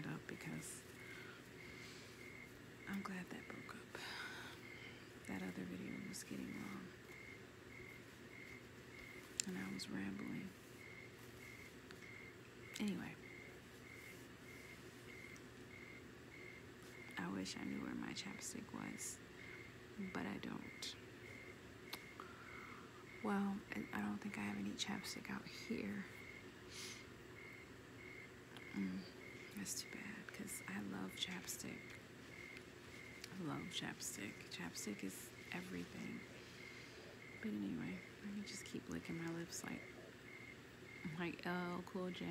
that up because I'm glad that broke up. That other video was getting long. And I was rambling. Anyway. I wish I knew where my chapstick was, but I don't. Well, I don't think I have any chapstick out here. That's too bad, because I love chapstick. I love chapstick. Chapstick is everything. But anyway, let me just keep licking my lips like LL Cool J.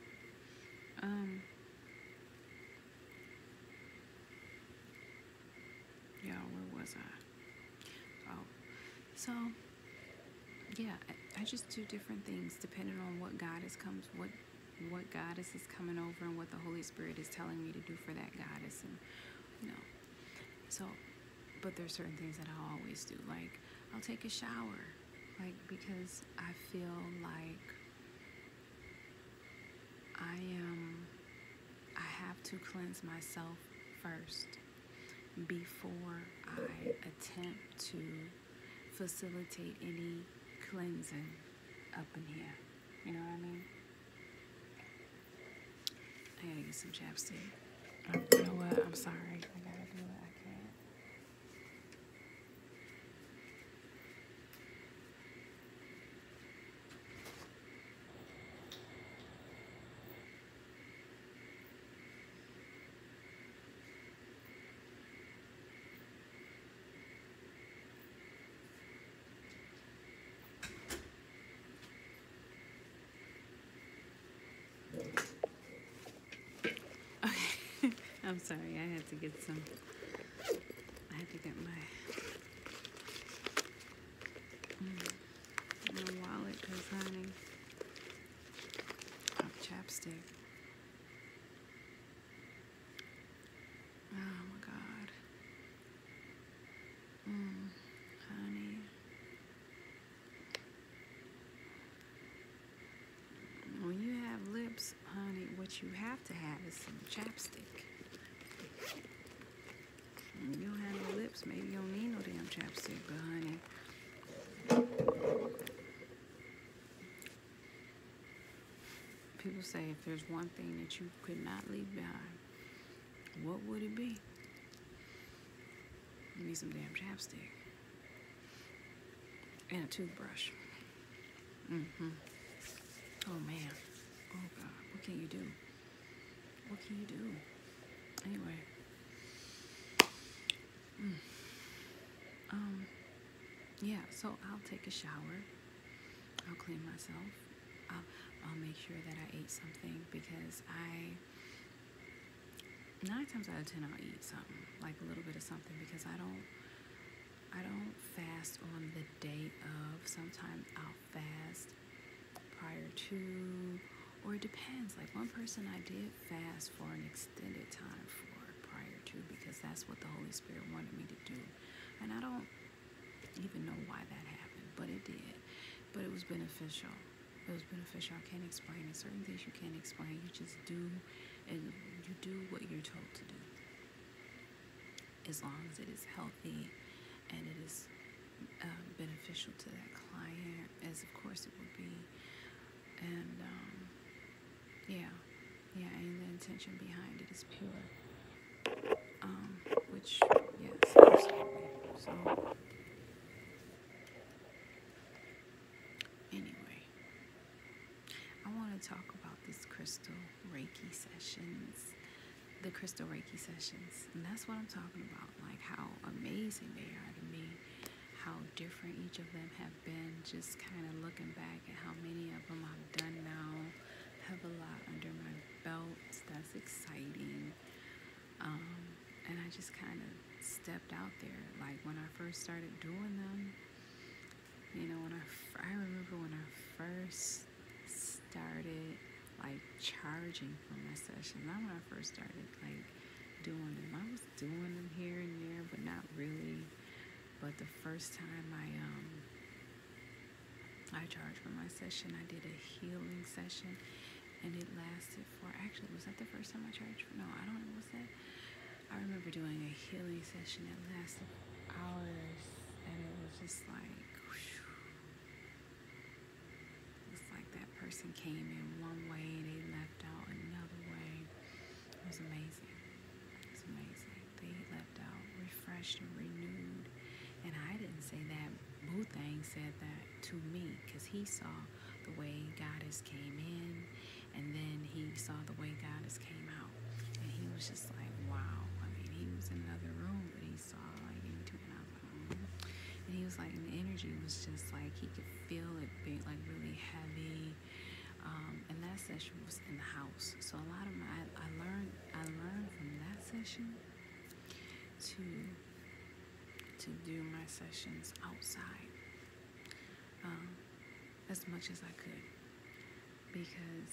Yeah, where was I? Oh, so yeah, I just do different things depending on what goddess comes, what goddess is coming over, and what the Holy Spirit is telling me to do for that goddess, and so. But there's certain things that I always do, like I'll take a shower, like because I feel like I have to cleanse myself first before I attempt to facilitate any cleansing up in here. You know what I mean? I gotta get some chapstick. You know what? I'm sorry. I gotta do it. I can't. I'm sorry, I had to get my wallet, because honey, chapstick. Oh my God. Honey. When you have lips, honey, what you have to have is some chapstick. When you don't have no lips, maybe you don't need no damn chapstick, but honey. People say if there's one thing that you could not leave behind, what would it be? You need some damn chapstick. And a toothbrush. Oh man. Oh God. What can you do? What can you do? Anyway. Yeah, so I'll take a shower. I'll clean myself. I'll make sure that I ate something, because 9 times out of 10 I'll eat something, like a little bit of something, because I don't fast on the day of. Sometimes I'll fast prior to, or it depends. Like one person I did fast for an extended time for prior to, because that's what the Holy Spirit wanted me to do. And I don't even know why that happened, but it did. But it was beneficial. It was beneficial. I can't explain it. Certain things you can't explain. You just do, and you do what you're told to do. As long as it is healthy and it is beneficial to that client, as of course it would be. And and the intention behind it is pure. Which, yes, absolutely. So anyway, I want to talk about this crystal Reiki sessions, the crystal Reiki sessions, and that's what I'm talking about, like how amazing they are to me, how different each of them have been, just kind of looking back at how many of them I've done now, have a lot under my belt. That's exciting. And I just kind of stepped out there, like when I first started doing them, you know, I remember when I first started like charging for my session. Not when I first started like doing them. I was doing them here and there, but not really. But the first time I charged for my session, I did a healing session, and it lasted for, actually, was that the first time I charged? No, I don't know, was that? I remember doing a healing session that lasted hours, and it was just like, whew, it's like that person came in one way and they left out another way. It was amazing. It was amazing. They left out refreshed and renewed. And I didn't say that. Thang said that to me because he saw the way Goddess came in, and then he saw the way Goddess came out. And he was just like, wow. I mean, he was in another room, but he saw like in between. I was like, and he was like, and the energy was just like, he could feel it being like really heavy. And that session was in the house. So a lot of I learned from that session to do my sessions outside as much as I could, because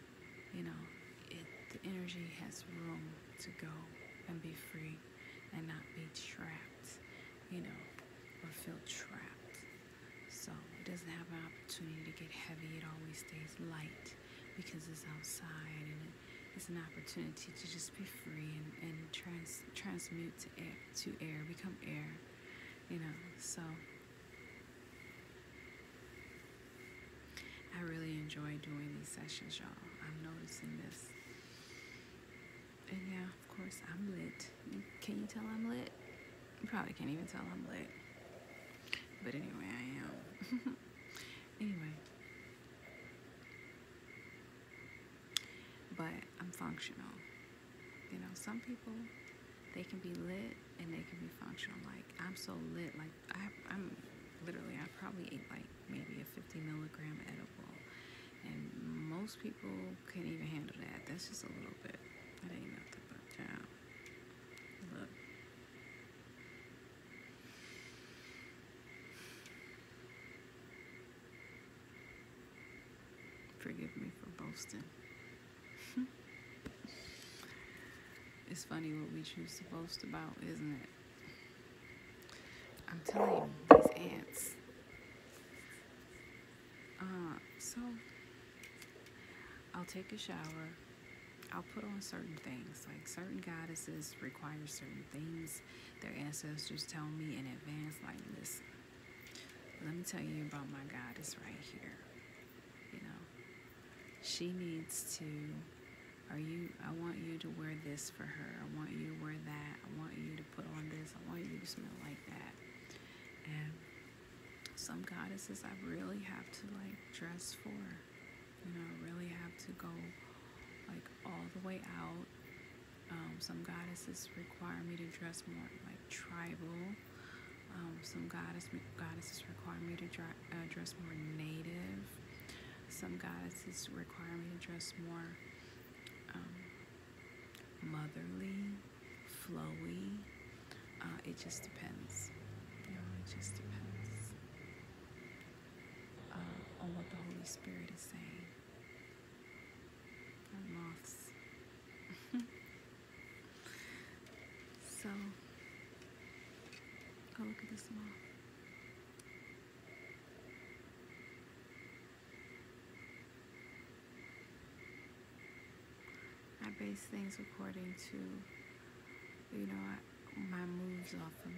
the energy has room to go and be free and not be trapped, or feel trapped. So it doesn't have an opportunity to get heavy. It always stays light because it's outside, and it's an opportunity to just be free and transmute to air, become air. So I really enjoy doing these sessions, y'all. I'm noticing this. And yeah, of course, I'm lit. Can you tell I'm lit? You probably can't even tell I'm lit. But anyway, I am. Anyway. But I'm functional. Some people, they can be lit and they can be functional. Like, I'm so lit. Like, I'm literally, I probably ate like maybe a 50 milligram edible. And most people can't even handle that. That's just a little bit. That ain't nothing but, look. Forgive me for boasting. It's funny what we choose to boast about, isn't it? I'm telling you, these ants. So I'll take a shower. I'll put on certain things. Like, certain goddesses require certain things. Their ancestors tell me in advance, like, listen, let me tell you about my goddess right here. She needs to, I want you to wear this for her. I want you to wear that. I want you to put on this. I want you to smell like that. And some goddesses I really have to like dress for. Really have to go like all the way out. Some goddesses require me to dress more like tribal. Some goddesses require me to dress more native. Some goddesses require me to dress more motherly, flowy. It just depends. It just depends on what the Holy Spirit is saying. Moths. So, go look at this moth. I base things according to, my moves off of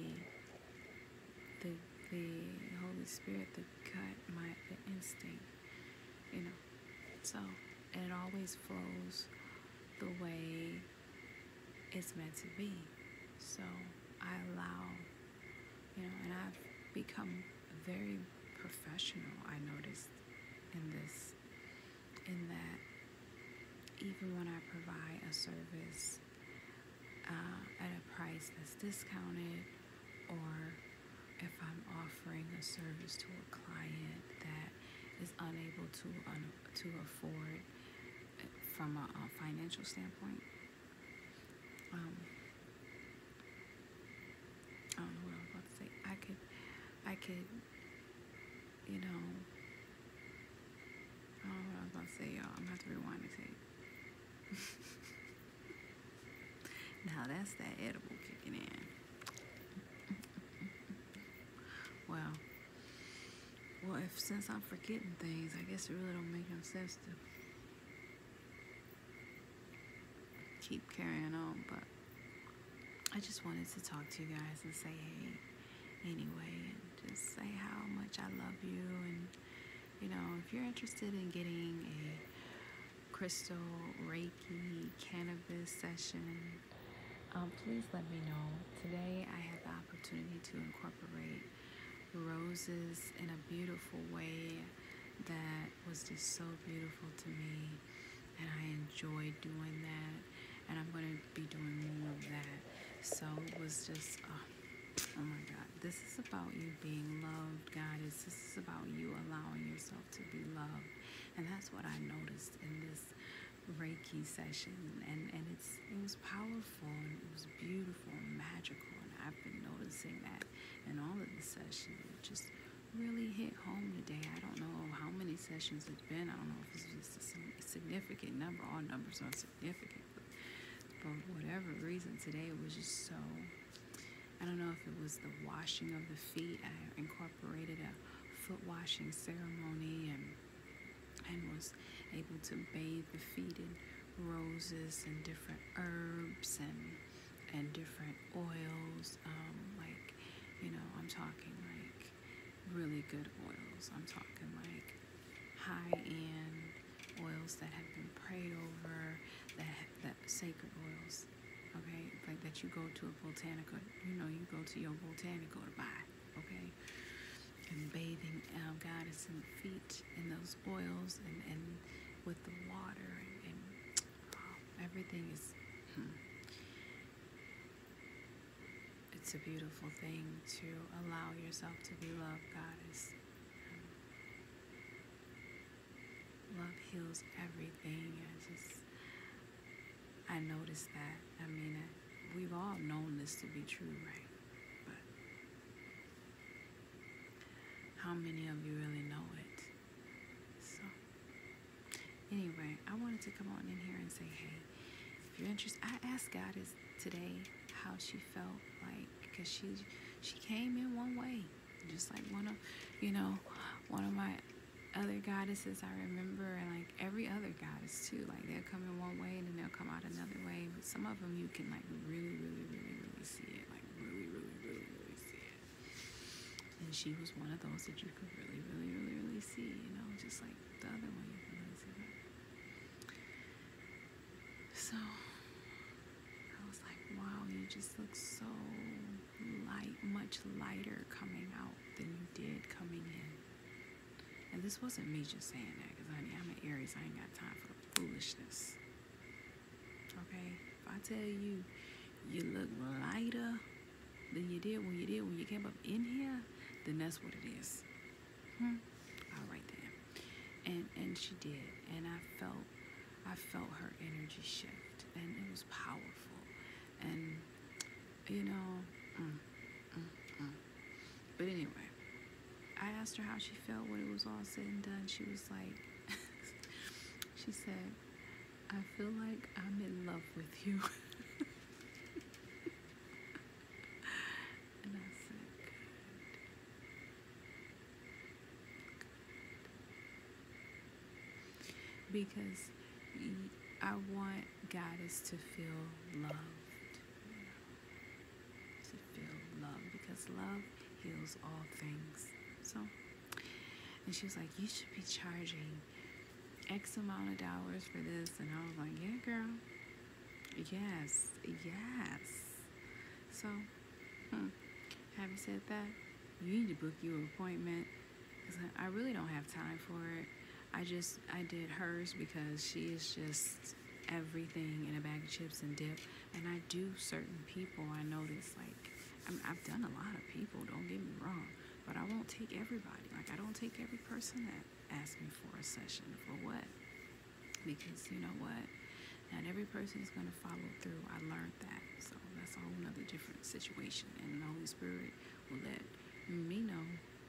the Holy Spirit, the gut, the instinct, So, and it always flows the way it's meant to be. So I allow, and I've become very professional, I noticed, in that even when I provide a service at a price that's discounted, or if I'm offering a service to a client that is unable to afford from a financial standpoint, I don't know what I was about to say. I could, I don't know what I was about to say, y'all. I'm gonna have to rewind the tape. Now that's that edible kicking in. Well, since I'm forgetting things, I guess it really don't make no sense to keep carrying on, but I just wanted to talk to you guys and say hey anyway, and just say how much I love you. And if you're interested in getting a crystal Reiki cannabis session, please let me know. Today I had the opportunity to incorporate roses in a beautiful way that was just so beautiful to me, and I enjoyed doing that, and I'm going to be doing more of that. So it was just oh my God, this is about you being loved, Goddess. This is about you allowing yourself to be loved. And that's what I noticed in this Reiki session. And it was powerful, and it was beautiful and magical. And I've been noticing that in all of the sessions. It just really hit home today. I don't know how many sessions it's been. I don't know if it's just a significant number. All numbers are significant. But for whatever reason, today it was just so... I don't know if it was the washing of the feet. I incorporated a foot washing ceremony and was able to bathe the feet in roses and different herbs and different oils. I'm talking like really good oils. I'm talking like high-end oils that have been prayed over, that sacred oils. Okay, like that you go to a botanica, you go to your botanical to buy, okay? And bathing Goddess in the feet in those oils and with the water and everything is, it's a beautiful thing to allow yourself to be loved, Goddess. Love heals everything. I noticed that. I mean, we've all known this to be true, right? But how many of you really know it? So, anyway, I wanted to come on in here and say, hey, if you're interested, I asked Goddess today how she felt like, because she came in one way, just like one of my other goddesses I remember, and like every other goddess too, like they'll come in one way and then they'll come out another way. But some of them you can like really, really, really, really see it, like really, really, really, really see it. And she was one of those that you could really, really, really, really see, just like the other one you can really see that. So I was like, wow, you just look so light, much lighter coming out than you did coming in. And this wasn't me just saying that, because honey, I'm an Aries. I ain't got time for foolishness. Okay? If I tell you you look lighter than you did when you came up in here, then that's what it is. All right then. And she did, and I felt her energy shift, and it was powerful. And but anyway, I asked her how she felt when it was all said and done. She was like, she said, I feel like I'm in love with you. And I said, good. Because I want Goddess to feel loved. To feel loved, because love heals all things. So, and she was like, you should be charging X amount of dollars for this. And I was like, yeah, girl. Yes. So, having said that, you need to book you an appointment, because I really don't have time for it. I did hers because she is just everything in a bag of chips and dip. And I do certain people, I notice, like, I've done a lot of people, don't get me wrong, but I won't take everybody. Like, I don't take every person that asks me for a session. For what? Because you know what? Not every person is going to follow through. I learned that. So that's a whole nother different situation. And the Holy Spirit will let me know,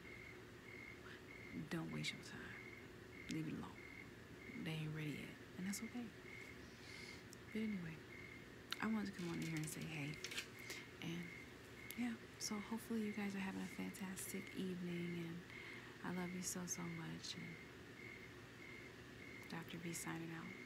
don't waste your time. Leave it alone. They ain't ready yet. And that's okay. But anyway, I wanted to come on in here and say hey. And yeah, so hopefully you guys are having a fantastic evening, and I love you so, so much. And Dr. B signing out.